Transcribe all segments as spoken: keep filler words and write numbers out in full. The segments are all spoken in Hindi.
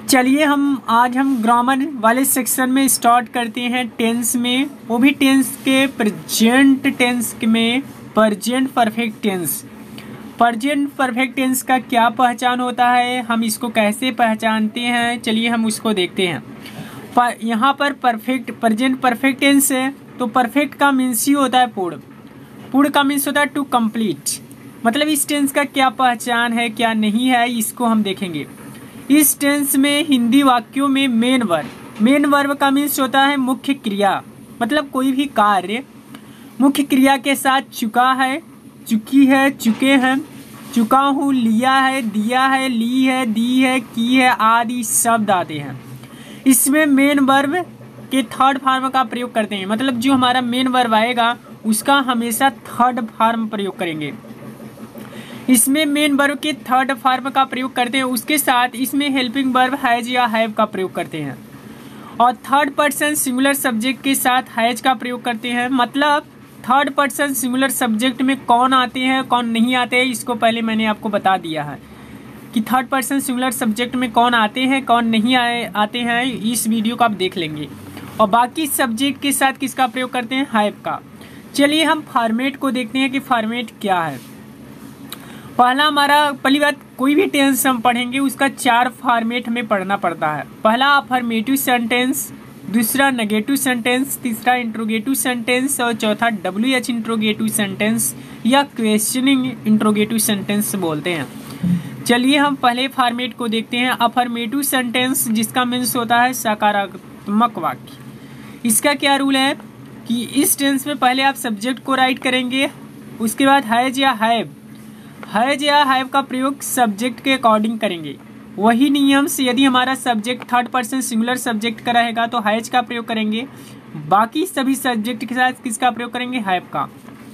चलिए हम आज हम ग्रामर वाले सेक्शन में स्टार्ट करते हैं टेंस में, वो भी टेंस के प्रेजेंट टेंस में present perfect tense. Present perfect tense का क्या पहचान होता है, हम इसको कैसे पहचानते हैं, चलिए हम उसको देखते हैं। पर यहाँ पर परफेक्ट प्रेजेंट परफेक्ट टेंस है तो परफेक्ट का मीन्स ही होता है पूर्ण। पूर्ण का मीन्स होता है टू कंप्लीट। मतलब इस टेंस का क्या पहचान है क्या नहीं है इसको हम देखेंगे। इस टेंस में हिंदी वाक्यों में मेन वर्ब मेन वर्ब का मीन्स होता है मुख्य क्रिया। मतलब कोई भी कार्य मुख्य क्रिया के साथ चुका है, चुकी है, चुके हैं, चुका हूँ, लिया है, दिया है, ली है, दी है, की है आदि शब्द आते हैं। इसमें मेन वर्ब के थर्ड फॉर्म का प्रयोग करते हैं। मतलब जो हमारा मेन वर्ब आएगा उसका हमेशा थर्ड फॉर्म प्रयोग करेंगे। इसमें मेन वर्ब के थर्ड फॉर्म का प्रयोग करते हैं, उसके साथ इसमें हेल्पिंग वर्ब हैज या हैव का प्रयोग करते हैं और थर्ड पर्सन सिंगुलर सब्जेक्ट के साथ हैज का प्रयोग करते हैं। मतलब थर्ड पर्सन सिंगुलर सब्जेक्ट में कौन आते हैं कौन नहीं आते हैं इसको पहले मैंने आपको बता दिया है कि थर्ड पर्सन सिंगुलर सब्जेक्ट में कौन आते हैं कौन नहीं आए आते हैं। इस वीडियो को आप देख लेंगे। और बाकी सब्जेक्ट के साथ किसका प्रयोग करते हैं, हैव का। चलिए हम फॉर्मेट को देखते हैं कि फॉर्मेट क्या है। पहला हमारा पहली बात, कोई भी टेंस हम पढ़ेंगे उसका चार फॉर्मेट हमें पढ़ना पड़ता है। पहला अफर्मेटिव सेंटेंस, दूसरा नेगेटिव सेंटेंस, तीसरा इंट्रोगेटिव सेंटेंस और चौथा डब्ल्यू एच इंट्रोगेटिव सेंटेंस या क्वेश्चनिंग इंट्रोगेटिव सेंटेंस बोलते हैं। चलिए हम पहले फॉर्मेट को देखते हैं। अफर्मेटिव सेंटेंस जिसका मीन्स होता है सकारात्मक वाक्य। इसका क्या रूल है कि इस टेंस में पहले आप सब्जेक्ट को राइट करेंगे, उसके बाद हैज या हैव हैज या हैव का प्रयोग सब्जेक्ट के अकॉर्डिंग करेंगे। वही नियम से यदि हमारा subject third person singular subject का रहेगा तो हैज का प्रयोग करेंगे, बाकी सभी सब्जेक्ट के साथ किसका प्रयोग करेंगे, हैव का।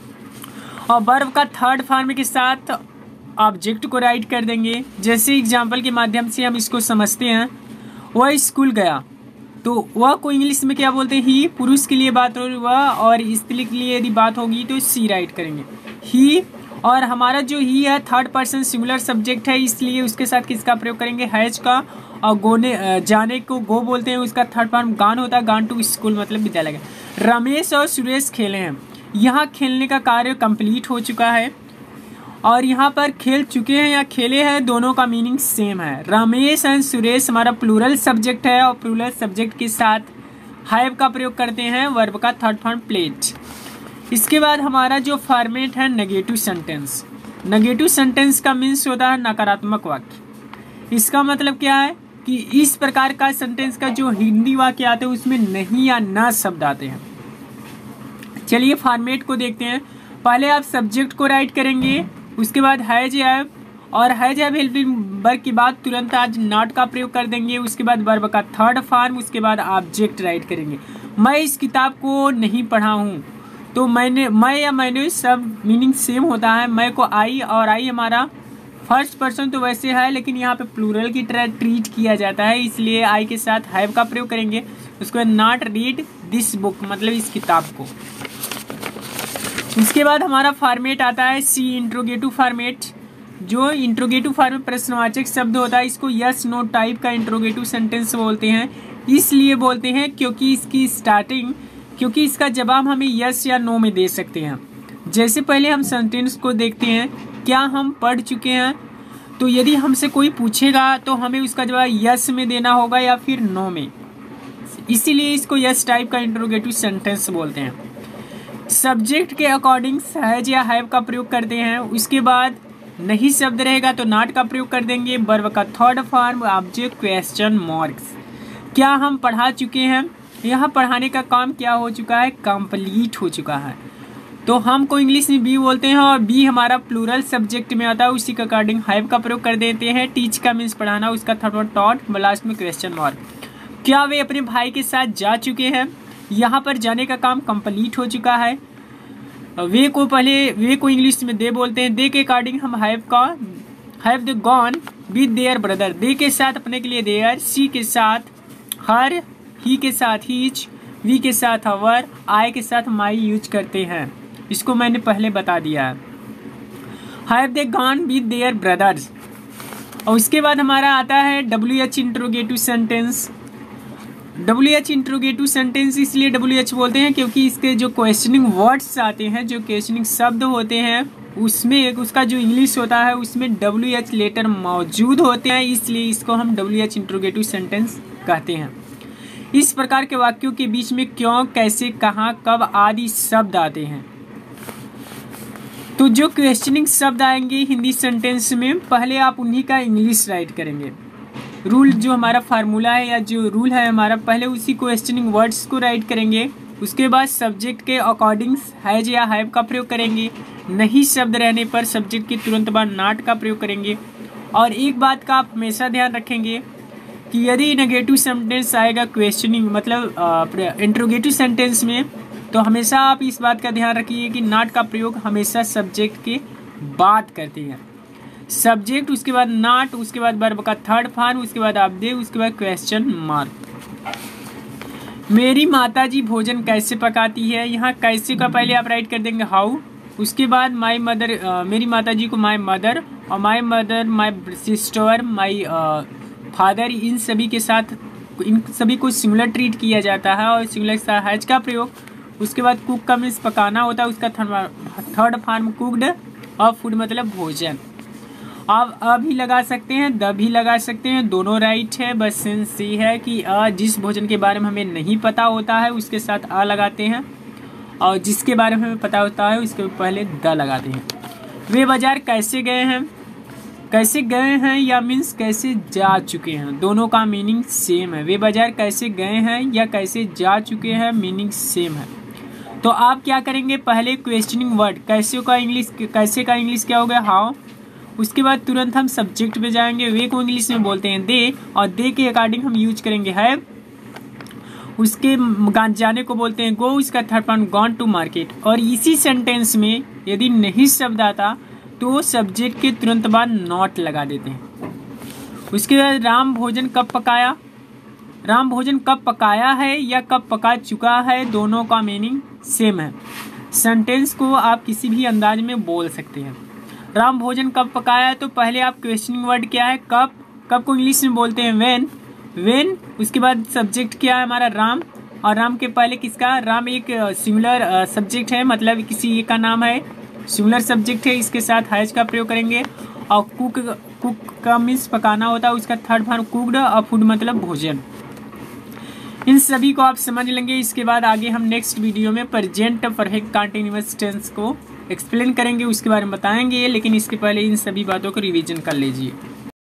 और वर्ब का थर्ड फॉर्म के साथ ऑब्जेक्ट को राइट कर देंगे। जैसे एग्जाम्पल के माध्यम से हम इसको समझते हैं। वह स्कूल गया तो वह को इंग्लिश में क्या बोलते हैं, ही। पुरुष के लिए बात हो वह और स्त्री के लिए यदि बात होगी तो सी राइट करेंगे, ही। और हमारा जो ही है थर्ड पर्सन सिंगुलर सब्जेक्ट है इसलिए उसके साथ किसका प्रयोग करेंगे, हैज का। और गोने जाने को गो बोलते हैं, उसका थर्ड फॉर्म गान होता है, गान टू स्कूल मतलब विद्यालय का। रमेश और सुरेश खेले हैं, यहाँ खेलने का कार्य कंप्लीट हो चुका है और यहाँ पर खेल चुके हैं या खेले हैं दोनों का मीनिंग सेम है। रमेश एंड सुरेश हमारा प्लूरल सब्जेक्ट है और प्लूरल सब्जेक्ट के साथ हैव का प्रयोग करते हैं, वर्ब का थर्ड फॉर्म प्लेड। इसके बाद हमारा जो फॉर्मेट है नेगेटिव सेंटेंस। नेगेटिव सेंटेंस का मीन्स होता है नकारात्मक वाक्य। इसका मतलब क्या है कि इस प्रकार का सेंटेंस का जो हिंदी वाक्य आते हैं उसमें नहीं या ना शब्द आते हैं। चलिए फॉर्मेट को देखते हैं। पहले आप सब्जेक्ट को राइट करेंगे, उसके बाद हैज हैव और हैज हैव हेल्पिंग वर्ब के बाद तुरंत आज नॉट का प्रयोग कर देंगे। उसके बाद वर्ब का थर्ड फॉर्म, उसके बाद ऑब्जेक्ट राइट करेंगे। मैं इस किताब को नहीं पढ़ा हूँ तो मैंने मैं या मैंने सब मीनिंग सेम होता है। मैं को आई और आई हमारा फर्स्ट पर्सन तो वैसे है लेकिन यहाँ पे प्लूरल की तरह ट्रीट किया जाता है इसलिए आई के साथ हैव का प्रयोग करेंगे। उसके बाद नॉट रीड दिस बुक मतलब इस किताब को। उसके बाद हमारा फॉर्मेट आता है सी इंट्रोगेटिव फॉर्मेट। जो इंट्रोगेटिव फॉर्मेट प्रश्नवाचक शब्द होता है इसको यस नो टाइप का इंट्रोगेटिव सेंटेंस बोलते हैं। इसलिए बोलते हैं क्योंकि इसकी स्टार्टिंग क्योंकि इसका जवाब हमें यस या नो में दे सकते हैं। जैसे पहले हम सेंटेंस को देखते हैं, क्या हम पढ़ चुके हैं, तो यदि हमसे कोई पूछेगा तो हमें उसका जवाब यस में देना होगा या फिर नो में, इसीलिए इसको यस टाइप का इंट्रोगेटिव सेंटेंस बोलते हैं। सब्जेक्ट के अकॉर्डिंग हैज या हैव का प्रयोग करते हैं। उसके बाद नहीं शब्द रहेगा तो नॉट का प्रयोग कर देंगे। वर्ब का third form object question marks. क्या हम पढ़ा चुके हैं, यहाँ पढ़ाने का काम क्या हो चुका है, कंप्लीट हो चुका है। तो हम को इंग्लिश में बी बोलते हैं और बी हमारा प्लूरल सब्जेक्ट में आता है, उसी के अकॉर्डिंग हैव का प्रयोग कर देते हैं। टीच का मीन्स पढ़ाना, उसका थर्ड वन टॉट, लास्ट में क्वेश्चन मार्क। क्या वे अपने भाई के साथ जा चुके हैं, यहाँ पर जाने का काम कंप्लीट हो चुका है। वे को पहले वे को इंग्लिश में दे बोलते हैं, दे के अकॉर्डिंग हम हैव का have the gone with their brother. They के साथ अपने के लिए देयर, सी के साथ हर, ही के साथ हीच, वी के साथ अवर, आई के साथ माई यूज करते हैं। इसको मैंने पहले बता दिया है। Have they gone with their brothers. और उसके बाद हमारा आता है W H interrogative sentence. W H interrogative sentence इसलिए डब्ल्यू एच बोलते हैं क्योंकि इसके जो क्वेश्चनिंग वर्ड्स आते हैं, जो क्वेश्चनिंग शब्द होते हैं, उसमें एक उसका जो इंग्लिश होता है उसमें डब्ल्यू एच लेटर मौजूद होते हैं, इसलिए इसको हम डब्ल्यू एच इंट्रोगेटिव सेंटेंस कहते हैं। इस प्रकार के वाक्यों के बीच में क्यों, कैसे, कहाँ, कब आदि शब्द आते हैं। तो जो क्वेश्चनिंग शब्द आएंगे हिंदी सेंटेंस में, पहले आप उन्हीं का इंग्लिश राइट करेंगे। रूल जो हमारा फार्मूला है या जो रूल है हमारा, पहले उसी क्वेश्चनिंग वर्ड्स को राइट करेंगे, उसके बाद सब्जेक्ट के अकॉर्डिंग हैज या हैव का प्रयोग करेंगे, नहीं शब्द रहने पर सब्जेक्ट के तुरंत बाद नॉट का प्रयोग करेंगे। और एक बात का आप हमेशा ध्यान रखेंगे कि यदि नेगेटिव सेंटेंस आएगा क्वेश्चनिंग मतलब इंट्रोगेटिव सेंटेंस में, तो हमेशा आप इस बात का ध्यान रखिए कि नॉट का प्रयोग हमेशा सब्जेक्ट के बाद करते हैं। सब्जेक्ट, उसके बाद नॉट, उसके बाद वर्ब का थर्ड फॉर्म, उसके बाद आप दे, उसके बाद क्वेश्चन मार्क। मेरी माताजी भोजन कैसे पकाती है, यहाँ कैसे का पहले आप राइट कर देंगे हाउ, उसके बाद माई मदर, मेरी माताजी को माई मदर, और my mother, my sister, my father, इन सभी के साथ इन सभी को सिंगुलर ट्रीट किया जाता है और सिंगुलर के साथ हैज का प्रयोग। उसके बाद कुक का मीन्स पकाना होता है, उसका थर्ड फॉर्म कुक्ड, और फूड मतलब भोजन। आप अ भी लगा सकते हैं, द भी लगा सकते हैं, दोनों राइट है। बस सेंस ये है कि अ जिस भोजन के बारे में हमें नहीं पता होता है उसके साथ अ लगाते हैं, और जिसके बारे में हमें पता होता है उसके पहले द लगाते हैं। वे बाजार कैसे गए हैं, कैसे गए हैं या मीन्स कैसे जा चुके हैं, दोनों का मीनिंग सेम है। वे बाजार कैसे गए हैं या कैसे जा चुके हैं, मीनिंग सेम है। तो आप क्या करेंगे, पहले क्वेश्चनिंग वर्ड कैसे का इंग्लिश, कैसे का इंग्लिश क्या हो गया हाउ, उसके बाद तुरंत हम सब्जेक्ट पे जाएंगे, वे को इंग्लिश में बोलते हैं दे, और दे के अकॉर्डिंग हम यूज करेंगे हैव, उसके जाने को बोलते हैं गो, उसका third form gone to market. और इसी सेंटेंस में यदि नहीं शब्द आता तो सब्जेक्ट के तुरंत बाद नॉट लगा देते हैं। उसके बाद राम भोजन कब पकाया, राम भोजन कब पकाया है या कब पका चुका है, दोनों का मीनिंग सेम है। सेंटेंस को आप किसी भी अंदाज में बोल सकते हैं। राम भोजन कब पकाया है, तो पहले आप क्वेश्चनिंग वर्ड क्या है कब, कब को इंग्लिश में बोलते हैं व्हेन, व्हेन, उसके बाद सब्जेक्ट क्या है हमारा राम, और राम के पहले किसका, राम एक सिंगुलर सब्जेक्ट है, मतलब किसी एक का नाम है, सिंगुलर सब्जेक्ट है, इसके साथ हैज का प्रयोग करेंगे। और कुक, कुक का मीन्स पकाना होता है, उसका थर्ड फॉर्म कुक्ड, और फूड मतलब भोजन। इन सभी को आप समझ लेंगे। इसके बाद आगे हम नेक्स्ट वीडियो में प्रेजेंट परफेक्ट कंटीन्यूअस टेंस को एक्सप्लेन करेंगे, उसके बारे में बताएंगे, लेकिन इसके पहले इन सभी बातों को रिवीजन कर लीजिए।